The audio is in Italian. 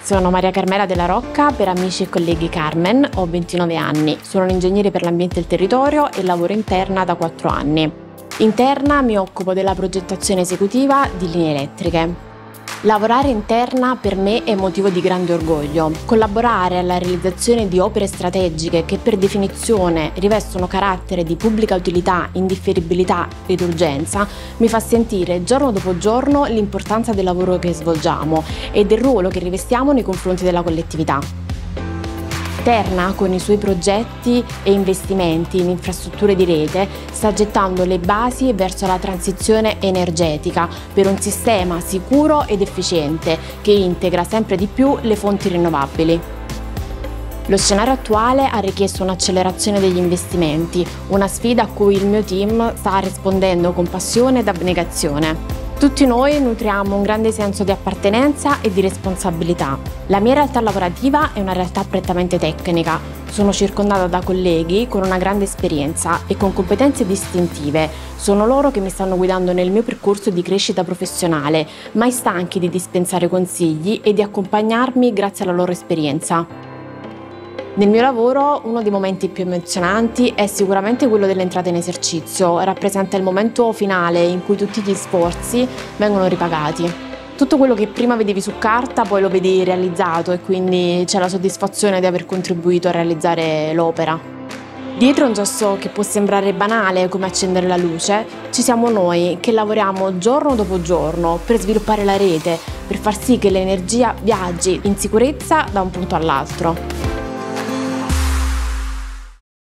Sono Maria Carmela Della Rocca, per amici e colleghi Carmen, ho 29 anni, sono un ingegnere per l'ambiente e il territorio e lavoro in Terna da 4 anni. In Terna mi occupo della progettazione esecutiva di linee elettriche. Lavorare in Terna per me è motivo di grande orgoglio. Collaborare alla realizzazione di opere strategiche che per definizione rivestono carattere di pubblica utilità, indifferibilità ed urgenza mi fa sentire giorno dopo giorno l'importanza del lavoro che svolgiamo e del ruolo che rivestiamo nei confronti della collettività. Terna, con i suoi progetti e investimenti in infrastrutture di rete, sta gettando le basi verso la transizione energetica per un sistema sicuro ed efficiente che integra sempre di più le fonti rinnovabili. Lo scenario attuale ha richiesto un'accelerazione degli investimenti, una sfida a cui il mio team sta rispondendo con passione ed abnegazione. Tutti noi nutriamo un grande senso di appartenenza e di responsabilità. La mia realtà lavorativa è una realtà prettamente tecnica. Sono circondata da colleghi con una grande esperienza e con competenze distintive. Sono loro che mi stanno guidando nel mio percorso di crescita professionale, mai stanchi di dispensare consigli e di accompagnarmi grazie alla loro esperienza. Nel mio lavoro uno dei momenti più emozionanti è sicuramente quello dell'entrata in esercizio, rappresenta il momento finale in cui tutti gli sforzi vengono ripagati. Tutto quello che prima vedevi su carta poi lo vedi realizzato e quindi c'è la soddisfazione di aver contribuito a realizzare l'opera. Dietro un gesto che può sembrare banale come accendere la luce, ci siamo noi che lavoriamo giorno dopo giorno per sviluppare la rete, per far sì che l'energia viaggi in sicurezza da un punto all'altro.